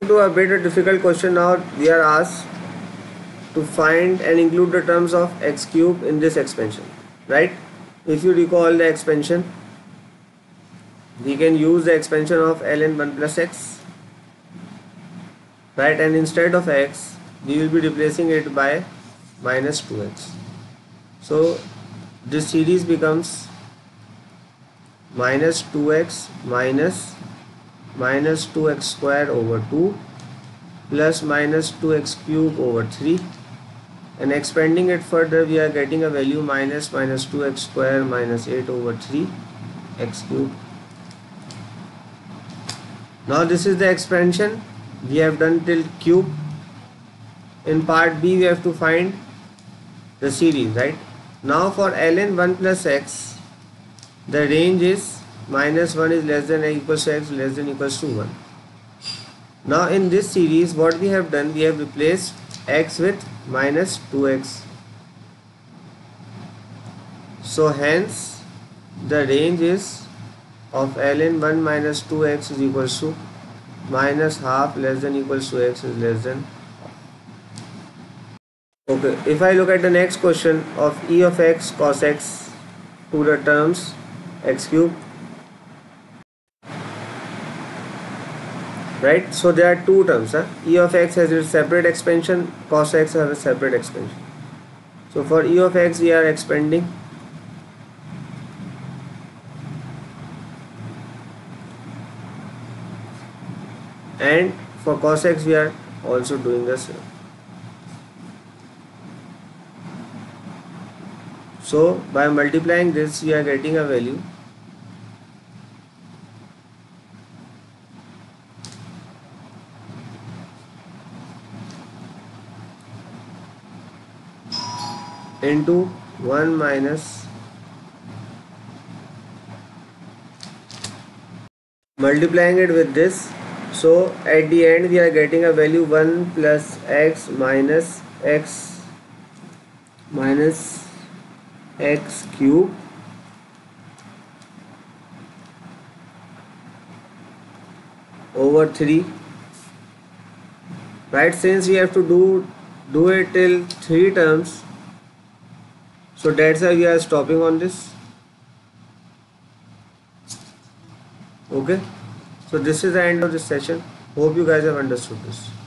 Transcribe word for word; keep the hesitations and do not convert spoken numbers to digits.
To a bit difficult question now. We are asked to find and include the terms of x cube in this expansion, right? If you recall the expansion, we can use the expansion of ln one plus x, right? And instead of x, we will be replacing it by minus two x. So this series becomes minus two x minus minus two x square over two plus minus two x cube over three, and expanding it further we are getting a value minus minus two x square minus eight over three x cube. Now this is the expansion we have done till cube. In part B we have to find the series, right? Now for ln one plus x, the range is minus one is less than or equals to x, less than or equals to one. Now in this series what we have done, we have replaced x with minus two x. So hence the range is of ln one minus two x is equals to minus half less than or equals to x is less than. Okay, if I look at the next question of e of x cos x to the terms x cube, right? So there are two terms, huh? E of x has a separate expansion, cos x has a separate expansion. So for e of x we are expanding, and for cos x we are also doing the same. So by multiplying this we are getting a value into one minus multiplying it with this. So at the end we are getting a value one plus x minus x minus x cube over three, right? Since we have to do do it till three terms, so that's why we are stopping on this. Okay, so this is the end of this session. Hope you guys have understood this.